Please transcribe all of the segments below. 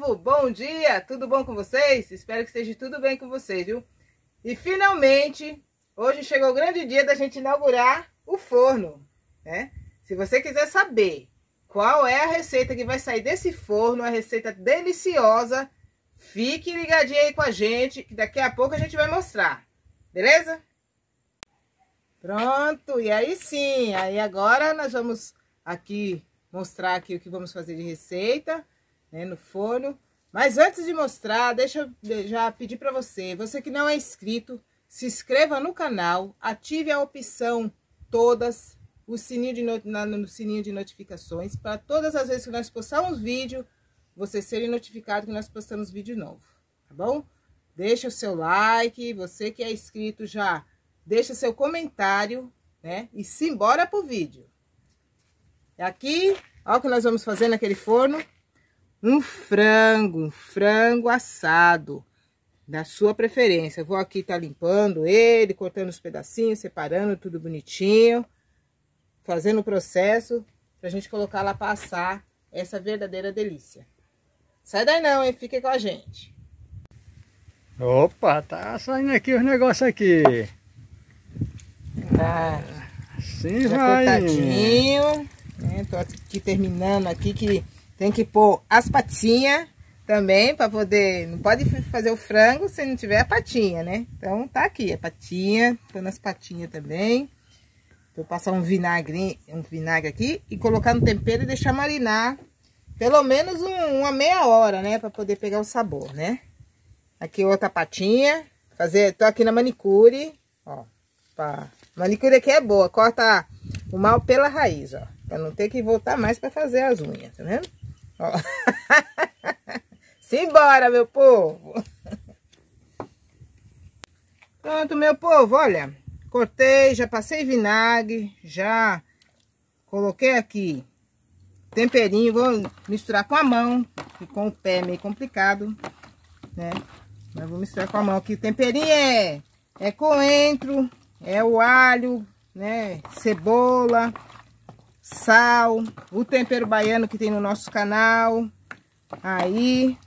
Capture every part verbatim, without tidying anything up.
povo, bom dia, tudo bom com vocês? Espero que esteja tudo bem com vocês, viu? E finalmente, hoje chegou o grande dia da gente inaugurar o forno, né? Se você quiser saber qual é a receita que vai sair desse forno, a receita deliciosa, fique ligadinho aí com a gente, que daqui a pouco a gente vai mostrar, beleza? Pronto, e aí sim, aí agora nós vamos aqui mostrar aqui o que vamos fazer de receita, né, no forno. Mas antes de mostrar, deixa eu já pedir para você, você que não é inscrito, se inscreva no canal, ative a opção todas, o sininho de, not no sininho de notificações, para todas as vezes que nós postarmos vídeo, vocês serem notificados que nós postamos vídeo novo, tá bom? Deixa o seu like, você que é inscrito já, deixa seu comentário, né? E simbora pro vídeo. Aqui, olha o que nós vamos fazer naquele forno. Um frango, um frango assado, da sua preferência. Eu vou aqui tá limpando ele, cortando os pedacinhos, separando tudo bonitinho. Fazendo o processo pra gente colocar lá pra assar essa verdadeira delícia. Sai daí não, hein? Fique com a gente. Opa, tá saindo aqui os negócios aqui. Tá. Sim, já vai. Cortadinho. Né? Tô aqui terminando aqui que tem que pôr as patinhas também para poder... Não pode fazer o frango se não tiver a patinha, né? Então tá aqui a patinha, pondo as patinhas também. Vou passar um vinagre, um vinagre aqui e colocar no tempero e deixar marinar pelo menos um, uma meia hora, né? Para poder pegar o sabor, né? Aqui outra patinha. Fazer, tô aqui na manicure, ó. Pá. Manicure aqui é boa, corta o mal pela raiz, ó. Pra não ter que voltar mais pra fazer as unhas, tá vendo? Ó. Simbora, meu povo! Pronto, meu povo, olha. Cortei, já passei vinagre, já coloquei aqui temperinho, vou misturar com a mão, que com o pé é meio complicado, né? Mas vou misturar com a mão aqui. O temperinho é, é coentro, é o alho, né? Cebola, sal, o tempero baiano que tem no nosso canal. Aí,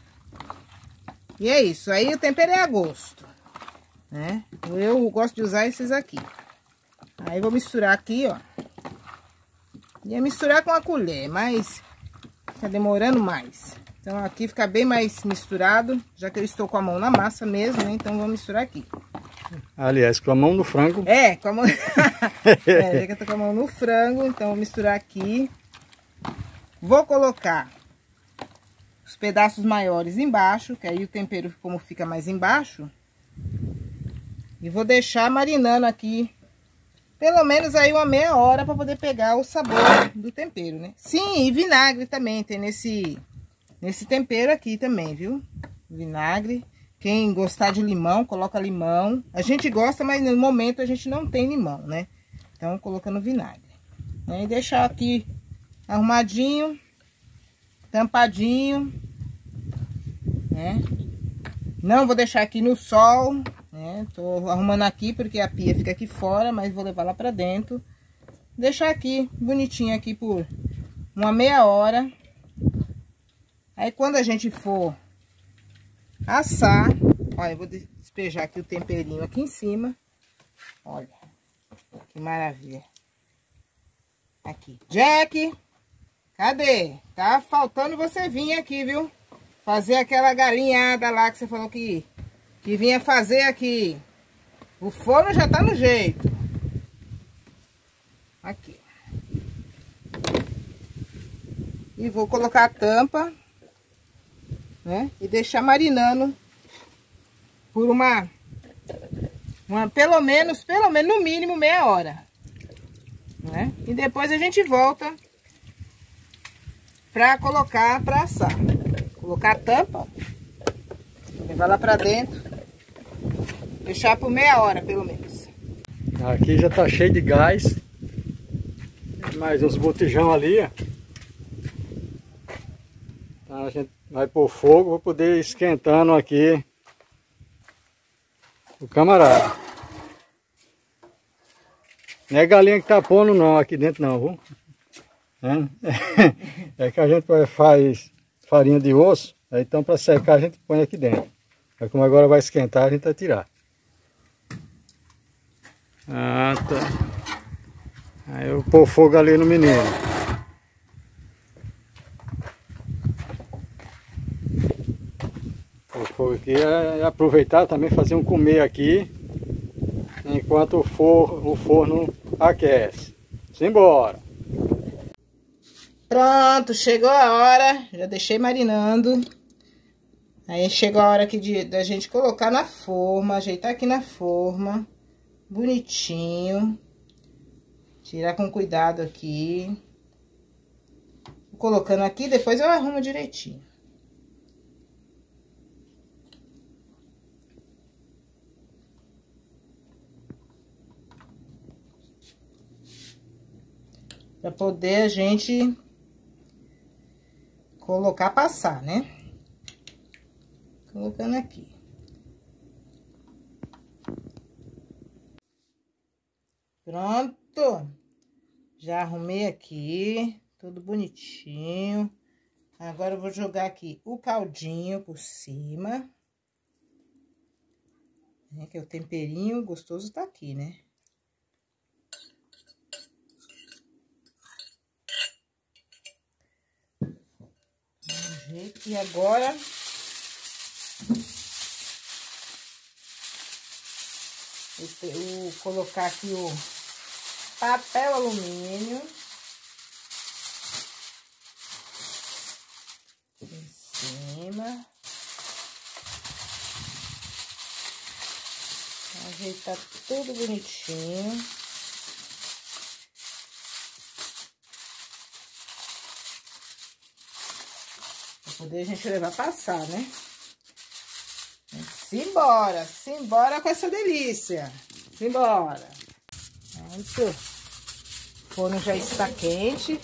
e é isso. Aí o tempero é a gosto, né? Eu gosto de usar esses aqui. Aí vou misturar aqui, ó. Ia misturar com a colher, mas tá demorando mais. Então aqui fica bem mais misturado, já que eu estou com a mão na massa mesmo, né? Então vou misturar aqui. Aliás, com a mão no frango. É, com a mão... é, já que eu tô com a mão no frango, então vou misturar aqui. Vou colocar os pedaços maiores embaixo, que aí o tempero como fica mais embaixo. E vou deixar marinando aqui, pelo menos aí uma meia hora para poder pegar o sabor do tempero, né? Sim, e vinagre também, tem nesse, nesse tempero aqui também, viu? Vinagre. Quem gostar de limão, coloca limão. A gente gosta, mas no momento a gente não tem limão, né? Então, colocando vinagre. E deixar aqui arrumadinho, tampadinho, né? Não vou deixar aqui no sol, né? Tô arrumando aqui porque a pia fica aqui fora, mas vou levar lá pra dentro. Deixar aqui, bonitinho aqui por uma meia hora. Aí quando a gente for assar, olha, eu vou despejar aqui o temperinho aqui em cima. Olha, que maravilha. Aqui, Jack, cadê? Tá faltando você vir aqui, viu? Fazer aquela galinhada lá que você falou que, que vinha fazer aqui. O forno já tá no jeito. Aqui. E vou colocar a tampa, né? E deixar marinando por uma, uma pelo menos, pelo menos no mínimo meia hora, né? E depois a gente volta pra colocar pra assar. Colocar a tampa, levar lá pra dentro, deixar por meia hora pelo menos. Aqui já tá cheio de gás. Mais uns botijão ali, ó. Então a gente vai pôr fogo para poder ir esquentando aqui o camarada. Não é galinha que tá pondo não aqui dentro não, viu? É, é que a gente faz farinha de osso, Aí, então, para secar, a gente põe aqui dentro. Aí, como agora vai esquentar, a gente vai tirar. Ah, tá. Aí eu pôr fogo ali no menino. O fogo aqui é aproveitar também fazer um comer aqui enquanto o forno, o forno aquece. Simbora! Pronto, chegou a hora. Já deixei marinando. Aí chegou a hora aqui de da gente colocar na forma, ajeitar aqui na forma, bonitinho. Tirar com cuidado aqui. Vou colocando aqui, depois eu arrumo direitinho. Pra poder a gente colocar, passar, né? Colocando aqui. Pronto. Já arrumei aqui, tudo bonitinho. Agora eu vou jogar aqui o caldinho por cima. É que o temperinho gostoso tá aqui, né? E agora, eu vou colocar aqui o papel alumínio em cima, ajeitar tudo bonitinho. Poder a gente levar passar, né? Simbora, simbora com essa delícia. Simbora. Pronto. O forno já está quente.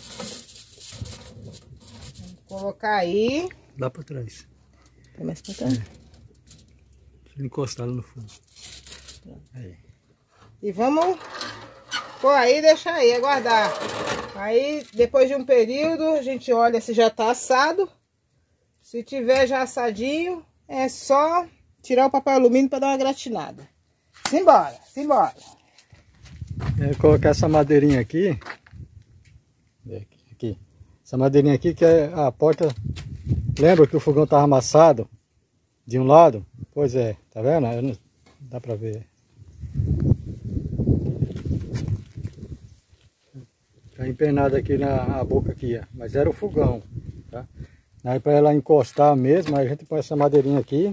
Vou colocar aí. Lá para trás. Tá mais pra trás? É. Deixa ele encostar no forno. Aí. E vamos pôr aí e deixar aí, aguardar. Aí, depois de um período, a gente olha se já tá assado. Se tiver já assadinho, é só tirar o papel alumínio para dar uma gratinada. Simbora, simbora. É, colocar essa madeirinha aqui. Aqui. Essa madeirinha aqui que é a porta. Lembra que o fogão estava amassado de um lado? Pois é, tá vendo? Não dá para ver. Tá empenado aqui na a boca aqui, ó. Mas era o fogão, tá? Aí para ela encostar mesmo, aí a gente põe essa madeirinha aqui.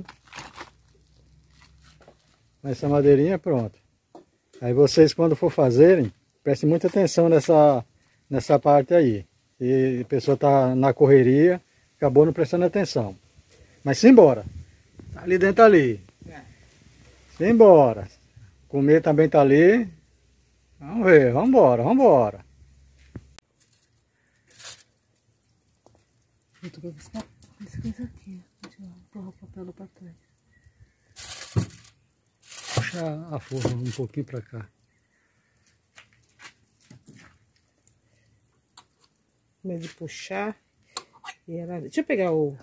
Essa madeirinha, pronto. Aí vocês, quando for fazerem, prestem muita atenção nessa, nessa parte aí. E a pessoa tá na correria, acabou não prestando atenção. Mas simbora. Tá ali dentro ali. Simbora. Comer também tá ali. Vamos ver, vamos embora, vamos embora. Eu tô buscar essa coisa aqui. Deixa eu empurrar o papel pra trás. Puxar a forma um pouquinho para cá. Medo de puxar. E ela... Deixa eu pegar o...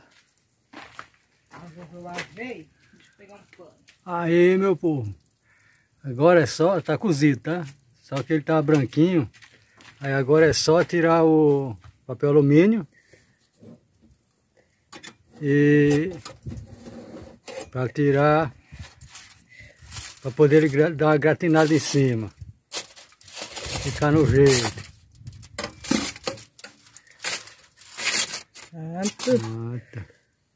Eu lavei. Deixa eu pegar um pano. Aí, meu povo. Agora é só... Tá cozido, tá? Só que ele tá branquinho. Aí agora é só tirar o papel alumínio. E... Para tirar... Para poder dar uma gratinada em cima. Ficar no jeito. Pronto.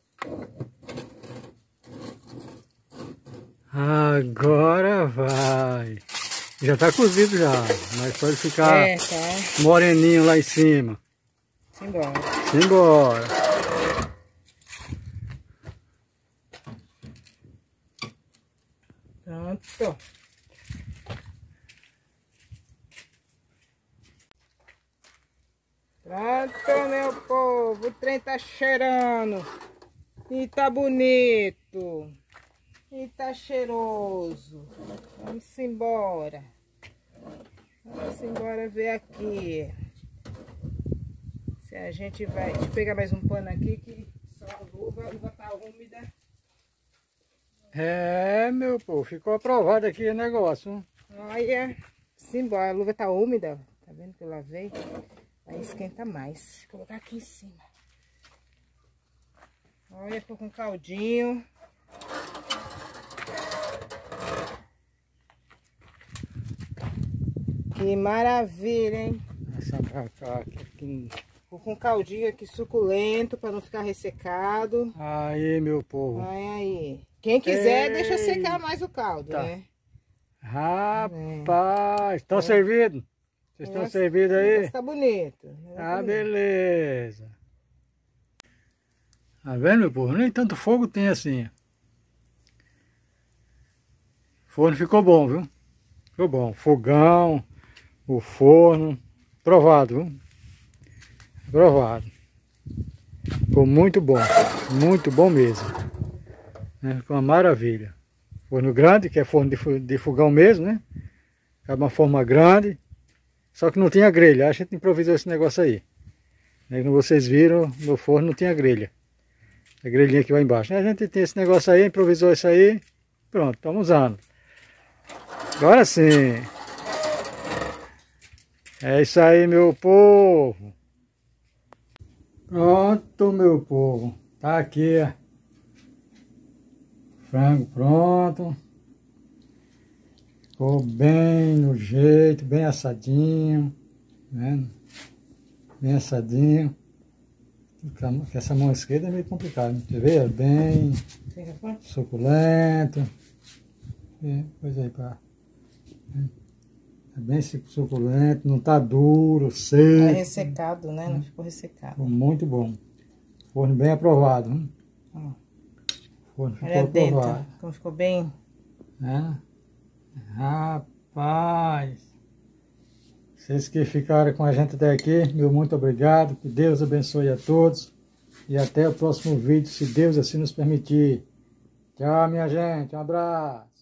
Agora vai. Já tá cozido já. Mas pode ficar é, tá. moreninho lá em cima. Simbora. Simbora. Pronto. Pronto, meu povo. O trem tá cheirando. E tá bonito. E tá cheiroso. Vamos embora. Vamos embora ver aqui. Se a gente vai... Deixa eu pegar mais um pano aqui que só a luva, a luva tá úmida. É, meu povo, ficou aprovado aqui o negócio. Olha, simbora, a luva tá úmida, tá vendo que eu lavei? Aí esquenta mais. Vou colocar aqui em cima. Olha, tô com caldinho. Que maravilha, hein? Essa pra cá, aqui. Vou com caldinho aqui suculento para não ficar ressecado. Aí, meu povo. Aí, aí. Quem quiser, Ei. deixa secar mais o caldo, Tá. né? Rapaz, estão É. servidos? Vocês estão Nossa, servidos aí? Tá bonito. Ah, beleza. Tá vendo, meu povo? Nem tanto fogo tem assim. O forno ficou bom, viu? Ficou bom. Fogão, o forno. Provado, viu? Provado. Ficou muito bom. Muito bom mesmo. Né? Ficou uma maravilha. Forno grande, que é forno de, de fogão mesmo, né? É uma forma grande. Só que não tinha grelha. A gente improvisou esse negócio aí. Né? Como vocês viram, no forno não tinha grelha. A grelhinha que vai embaixo. A gente tem esse negócio aí, improvisou isso aí. Pronto, estamos usando. Agora sim. É isso aí, meu povo. Pronto, meu povo. Tá aqui, ó. Frango pronto. Ficou bem no jeito, bem assadinho. Tá vendo? Bem assadinho. Com essa mão esquerda é meio complicado. Você vê? É bem suculento. É, coisa aí pra... É bem suculento, não tá duro, seco. Tá ressecado, né? Não ficou ressecado. Ficou muito bom. Forno bem aprovado. Hein? Ó. Forno ficou Olha dentro, aprovado. como ficou bem. É? Rapaz! Vocês que ficaram com a gente até aqui, meu muito obrigado. Que Deus abençoe a todos. E até o próximo vídeo, se Deus assim nos permitir. Tchau, minha gente. Um abraço.